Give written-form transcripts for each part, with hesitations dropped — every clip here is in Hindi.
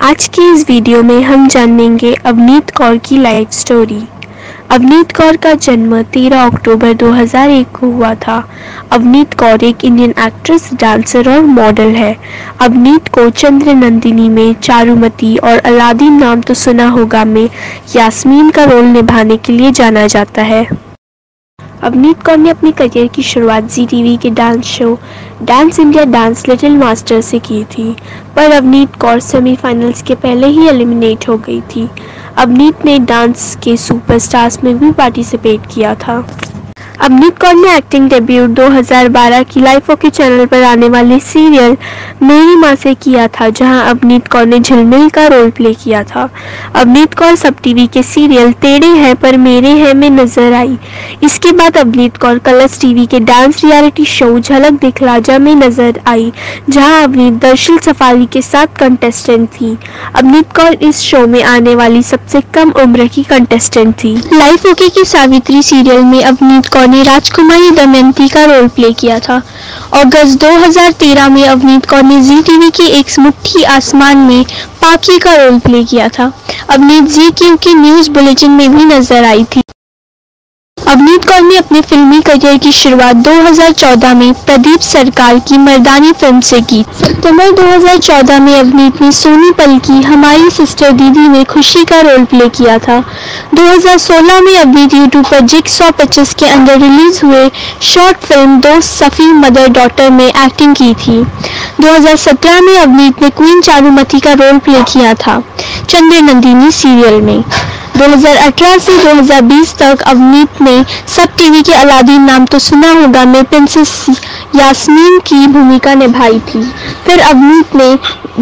आज की इस वीडियो में हम जानेंगे अवनीत कौर की लाइफ स्टोरी। अवनीत कौर का जन्म 13 अक्टूबर 2001 को हुआ था। अवनीत कौर एक इंडियन एक्ट्रेस, डांसर और मॉडल है। अवनीत को चंद्र नंदिनी में चारुमती और अलादीन नाम तो सुना होगा में यास्मीन का रोल निभाने के लिए जाना जाता है। अवनीत कौर ने अपनी करियर की शुरुआत जी टीवी के dance show dance India dance little master से की थी, पर अवनीत कौर सेमीफाइनल्स के पहले ही एलिमिनेट हो गई थी। अवनीत ने डांस के सुपरस्टार्स में भी पार्टिसिपेट किया था। अवनीत कौर ने एक्टिंग डेब्यूट 2012 की लाइफ ओके चैनल पर आने वाले सीरियल मेरी माँ से किया था, जहां अवनीत कौर ने झिलमिल का रोल प्ले किया था। अवनीत कौर सब टीवी के सीरियल तेरे हैं पर मेरे हैं में नजर आई। इसके बाद अवनीत कौर कलर्स टीवी के dance reality show Jhalak Dikhhla जा में नजर आई, जहां अवनीत दर्शन सफारी के साथ कंटेस्टेंट थी। अवनीत कौर इस शो में आने वाली सबसे कम उम्र की कंटेस्टेंट थी। लाइफ ओके की सावित्री सीरियल में अवनीत कौर ने राजकुमारी दमयंती का रोल प्ले किया था। अगस्त 2013 में अवनीत कौर ने जी टीवी की एक मुट्ठी आसमान में पाखी का रोल प्ले किया था। अवनीत जी क्यू की न्यूज बुलेटिन में भी नजर आई थी। अवनीत कौर ने अपने फिल्मी करियर की शुरुआत 2014 में प्रदीप सरकार की मर्दानी फिल्म से की। सितंबर 2014 में अवनीत ने सोनी पल की हमारी सिस्टर दीदी में खुशी का रोल प्ले किया था। 2016 में अवनीत यूट्यूब पर जिगसॉ पिक्चर्स के अंदर रिलीज हुए शॉर्ट फिल्म दोस्त सफी मदर डॉटर में एक्टिंग की थी। 2017 में अवनीत ने क्वीन चारुमती का रोल प्ले किया था चंद्र नंदिनी सीरियल में। 2018 से 2020 तक अवनीत ने सब टीवी के अलादीन नाम तो सुना होगा में प्रिंसेस यास्मीन की भूमिका निभाई थी। फिर अवनीत ने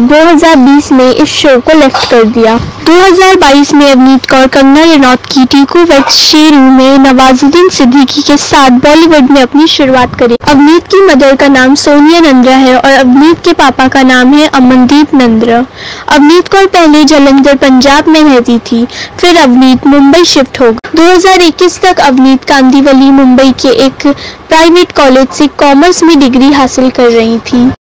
2020 में इस शो को लेफ्ट कर दिया। 2022 में अवनीत कौर कंगना रनौत की टीकू वेट्स शेरू में नवाजुद्दीन सिद्दीकी के साथ बॉलीवुड में अपनी शुरुआत करी। अवनीत की मदर का नाम सोनिया नंद्रा है और अवनीत के पापा का नाम है अमनदीप नंद्रा। अवनीत कौर पहले जालंधर पंजाब में रहती थी, फिर अवनीत मुंबई शिफ्ट हो गई। 2021 तक अवनीत कांदिवली मुंबई के एक प्राइवेट कॉलेज से कॉमर्स में डिग्री हासिल कर रही थी।